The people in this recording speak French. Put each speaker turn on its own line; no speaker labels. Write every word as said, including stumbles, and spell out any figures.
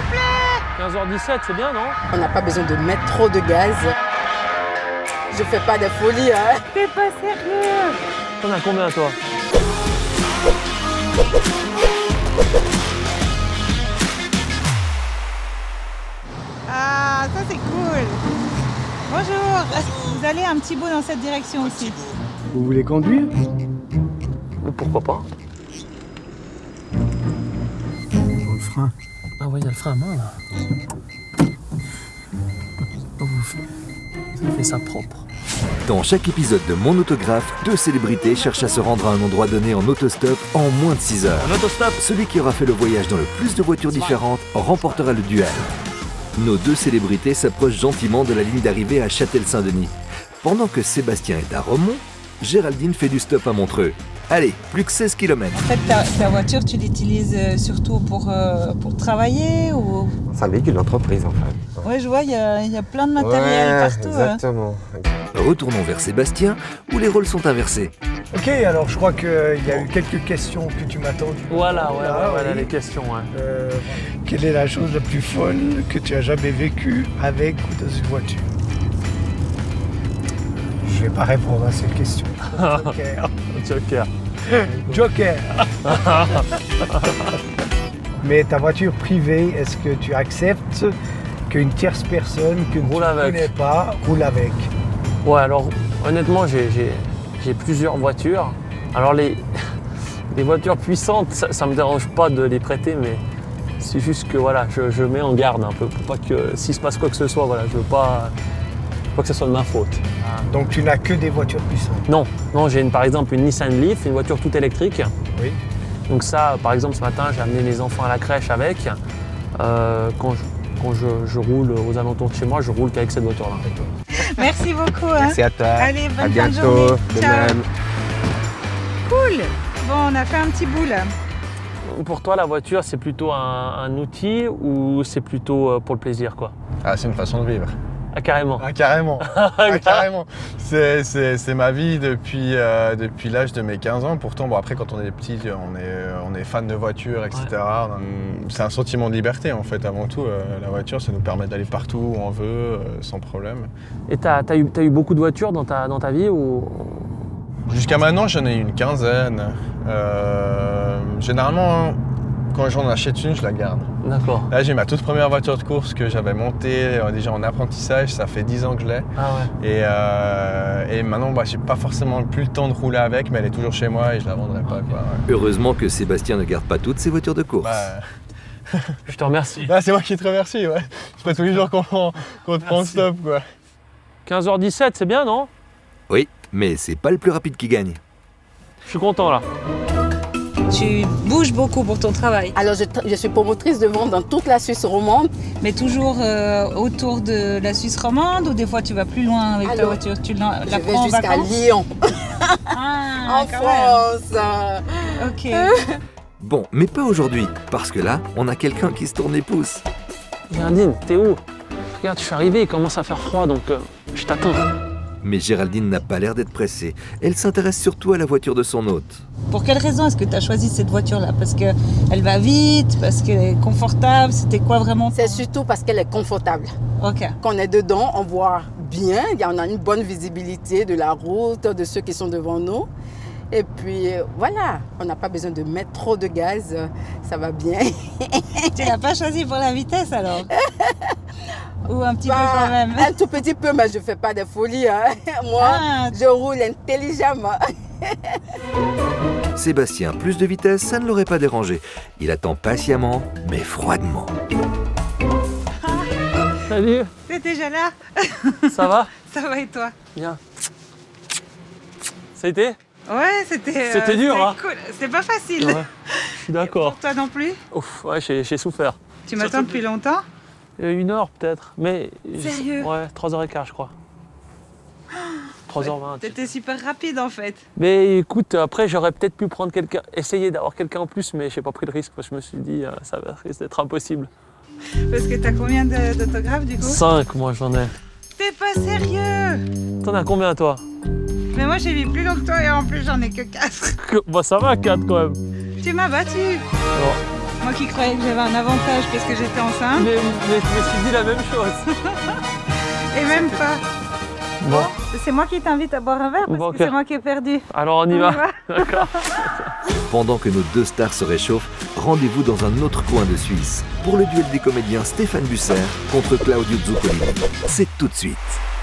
vous plaît.
quinze heures dix-sept, c'est bien, non?
On n'a pas besoin de mettre trop de gaz. Je fais pas de folie, hein.
T'es pas sérieux?
T'en as combien, toi?
Ah, ça c'est cool. Bonjour. Vous allez un petit bout dans cette direction aussi.
Vous voulez conduire?
Pourquoi pas?
Le frein.
Ah oui, il y a le frein à main, là. Oh, vous faites ça propre.
Dans chaque épisode de Mon Autographe, deux célébrités cherchent à se rendre à un endroit donné en autostop en moins de six heures.
En autostop.
Celui qui aura fait le voyage dans le plus de voitures différentes remportera le duel. Nos deux célébrités s'approchent gentiment de la ligne d'arrivée à Châtel-Saint-Denis. Pendant que Sébastien est à Romont, Géraldine fait du stop à Montreux. Allez, plus que seize kilomètres.
En fait, ta, ta voiture, tu l'utilises surtout pour, euh, pour travailler ou...
C'est un véhicule d'entreprise en fait.
Ouais, je vois, il y a, y a plein de matériel
ouais,
partout.
Exactement.
Retournons vers Sébastien, où les rôles sont inversés.
Ok, alors je crois qu'il y a eu quelques questions que tu m'as tendues.
Voilà, ouais,
Là,
ouais, voilà
oui.
les questions, ouais.
Euh, quelle est la chose la plus folle que tu as jamais vécue avec ou dans une voiture? Je vais pas répondre à cette question. Joker.
Joker.
Joker. Mais ta voiture privée, est-ce que tu acceptes qu'une tierce personne que tu ne connais pas roule avec?
Ouais, alors honnêtement, j'ai plusieurs voitures. Alors les, les voitures puissantes, ça ne me dérange pas de les prêter, mais c'est juste que voilà, je, je mets en garde un peu pour pas que s'il se passe quoi que ce soit, voilà, je veux pas, pas que ce soit de ma faute.
Donc tu n'as que des voitures puissantes?
Non, non, j'ai par exemple une Nissan Leaf, une voiture toute électrique.
Oui.
Donc ça, par exemple, ce matin, j'ai amené mes enfants à la crèche avec. Euh, quand je, quand je, je roule aux alentours de chez moi, je roule qu'avec cette voiture-là.
Merci beaucoup. Hein.
Merci à toi.
Allez, bonne
à
fin de
bientôt.
journée.
De
Ciao.
même.
Cool. Bon, on a fait un petit bout là.
Pour toi, la voiture, c'est plutôt un, un outil ou c'est plutôt pour le plaisir, quoi?
Ah, c'est une façon de vivre.
Ah, carrément.
Ah, carrément. Ah, carrément. C'est ma vie depuis, euh, depuis l'âge de mes quinze ans. Pourtant, bon, après, quand on est petit, on est, on est fan de voiture, et cetera. Ouais. C'est un sentiment de liberté, en fait, avant tout. Euh, la voiture, ça nous permet d'aller partout où on veut, euh, sans problème.
Et tu as, t'as eu, t'as eu beaucoup de voitures dans ta, dans ta vie ou...
Jusqu'à maintenant, j'en ai une quinzaine. Euh, généralement, quand j'en achète une, je la garde.
D'accord.
Là, j'ai ma toute première voiture de course que j'avais montée euh, déjà en apprentissage. Ça fait dix ans que je l'ai.
Ah ouais.
Et, euh, et maintenant, bah, j'ai pas forcément plus le temps de rouler avec, mais elle est toujours chez moi et je la vendrai pas. Quoi, ouais.
Heureusement que Sébastien ne garde pas toutes ses voitures de course.
Bah,
je te remercie.
Bah, c'est moi qui te remercie, ouais. C'est pas tous les jours qu'on qu'on te prend le stop, quoi.
quinze heures dix-sept, c'est bien, non?
Oui, mais c'est pas le plus rapide qui gagne.
Je suis content, là.
Tu bouges beaucoup pour ton travail.
Alors, je, je suis promotrice de vente dans toute la Suisse romande.
Mais toujours euh, autour de la Suisse romande ou des fois tu vas plus loin avec
Alors,
ta voiture? Tu la,
je
la
vais
prends en
jusqu'à
vacances?
Lyon,
Ah,
en
quand
France.
même. Ok.
Bon, mais pas aujourd'hui, parce que là, on a quelqu'un qui se tourne les pouces.
Géraldine, t'es où? Regarde, je suis arrivé, il commence à faire froid, donc euh, je t'attends.
Mais Géraldine n'a pas l'air d'être pressée. Elle s'intéresse surtout à la voiture de son hôte.
Pour quelle raison est-ce que tu as choisi cette voiture-là? Parce qu'elle va vite, parce qu'elle est confortable, c'était quoi vraiment?
C'est surtout parce qu'elle est confortable.
Ok.
Quand on est dedans, on voit bien, on a une bonne visibilité de la route, de ceux qui sont devant nous. Et puis voilà, on n'a pas besoin de mettre trop de gaz, ça va bien.
Tu l'as pas choisi pour la vitesse alors? Ou un petit
bah,
peu quand même?
Un tout petit peu, mais je ne fais pas de folie. Hein. Moi, ah. je roule intelligemment.
Sébastien, plus de vitesse, ça ne l'aurait pas dérangé. Il attend patiemment, mais froidement.
Salut.
T'es déjà là?
Ça va?
Ça va et toi?
Bien. Ça a été?
Ouais, c'était
C'était euh, dur, hein?
Cool. C'est pas facile.
Ouais, je suis d'accord.
Pour toi non plus?
Ouf, ouais, j'ai souffert.
Tu m'attends depuis longtemps?
Une heure peut-être, mais...
Sérieux?
Ouais, trois heures quinze je crois. trois heures vingt.
T'étais super rapide en fait.
Mais écoute, après j'aurais peut-être pu prendre quelqu'un, essayer d'avoir quelqu'un en plus, mais j'ai pas pris le risque parce que je me suis dit, euh, ça risque d'être impossible.
Parce que t'as combien d'autographes du coup?
Cinq, moi j'en ai.
T'es pas sérieux?
T'en as combien toi?
Mais moi j'ai mis plus longtemps et en plus j'en ai que quatre.
Bah ça va, quatre quand même.
Tu m'as battu.
Bon.
Moi qui croyais que j'avais un avantage parce que j'étais enceinte.
Mais, mais je me suis dit la même chose.
Et même pas.
Bon.
C'est moi qui t'invite à boire un verre parce
bon,
que
okay.
c'est moi qui ai perdu.
Alors on y
on
va.
va.
D'accord.
Pendant que nos deux stars se réchauffent, rendez-vous dans un autre coin de Suisse pour le duel des comédiens Stéphane Busser contre Claudio Zuccoli. C'est tout de suite.